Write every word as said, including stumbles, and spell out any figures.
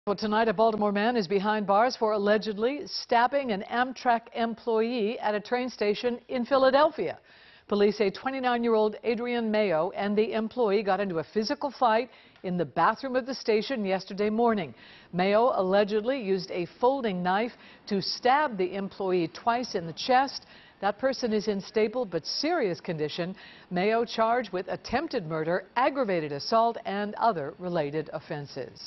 Well, tonight, a Baltimore man is behind bars for allegedly stabbing an Amtrak employee at a train station in Philadelphia. Police say twenty-nine-year-old Adrian Mayo and the employee got into a physical fight in the bathroom of the station yesterday morning. Mayo allegedly used a folding knife to stab the employee twice in the chest. That person is in stable but serious condition. Mayo charged with attempted murder, aggravated assault, and other related offenses.